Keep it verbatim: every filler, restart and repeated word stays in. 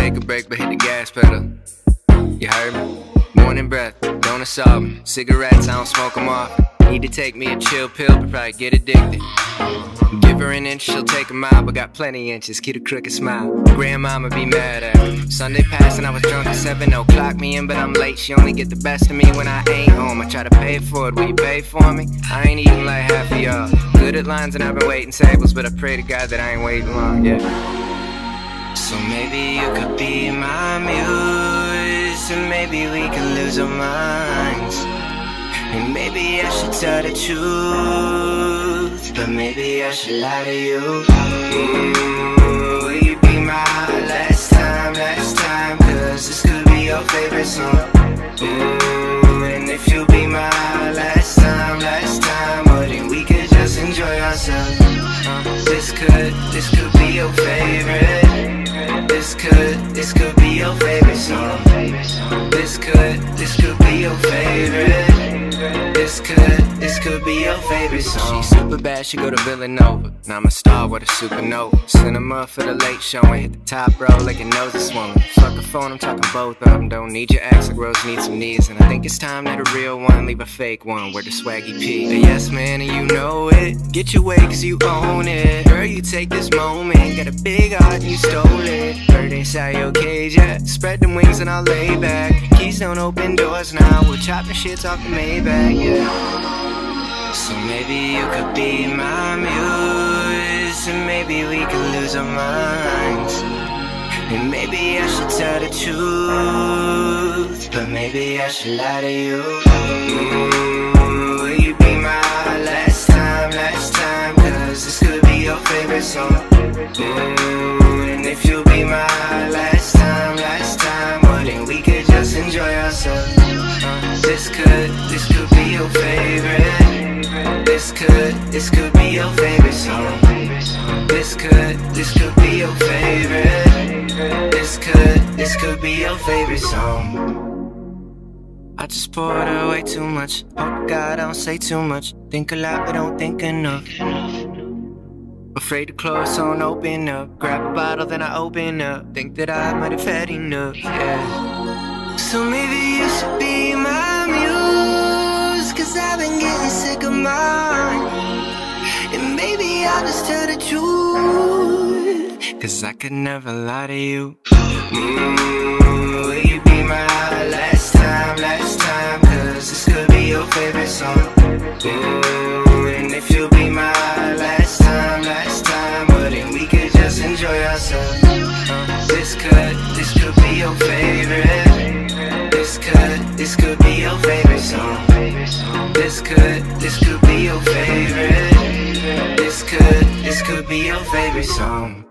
take a break, but hit the gas pedal. You heard me? Morning breath, don't assault me. Cigarettes, I don't smoke them off. Need to take me a chill pill, but probably get addicted. Give her an inch, she'll take a mile, but got plenty inches, keep a crooked smile. Grandmama be mad at me. Sunday passed and I was drunk at seven, no clock me in, but I'm late. She only get the best of me when I ain't home. I try to pay for it, will you pay for me? I ain't eating like half of y'all. Good at lines and I've been waiting tables, but I pray to God that I ain't waiting long, yeah. So maybe you could be my muse, and maybe we could lose our minds. And maybe I should tell the truth, but maybe I should lie to you. Ooh, will you be my last time, last time? Cause this could be your favorite song. Ooh, and if you'll be my last time, last time, well then we could just enjoy ourselves. uh, This could, this could be your favorite. This could, this could be your favorite song. This could, this could be your favorite. This could, this could be your favorite song. She's super bad, she go to Villanova. Now I'm a star with a supernova. Cinema for the late show and hit the top row like your nose is swollen. Fuck a phone, I'm talking both of them. Don't need your ex, like Rose needs some knees. And I think it's time that a real one leave a fake one. Where the swaggy P. A yes man and you know it. Get your way cause you own it. Girl, you take this moment. Got a big heart and you stole it. Heard inside your cage, yeah. Spread them wings and I'll lay back. Keys don't open doors now. We'll chop the shits off the Maybach, yeah. So maybe you could be my muse, and maybe we could lose our minds. And maybe I should tell the truth, but maybe I should lie to you. Ooh, will you be my last time, last time? Cause this could be your favorite song. Ooh, and if you'll be my last time, last time, well then we could just enjoy ourselves. uh, This could, this could be your favorite. This could, this could be your favorite song. This could, this could be your favorite. This could, this could be your favorite song. I just poured away too much. Hope to God I don't say too much. Think a lot but don't think enough. Afraid to close so don't open up. Grab a bottle then I open up. Think that I might have had enough, yeah. So maybe you should be my muse, cause I've been getting sick of mine. And maybe I'll just tell the truth, cause I could never lie to you. Ooh, will you be my last time, last time? Cause this could be your favorite song. Ooh, and if you'll be my last time, last time, well then we could just enjoy ourselves. uh, This could, this could be your favorite. This could, this could be your favorite song. This could, this could be your favorite. This could, this could be your favorite song.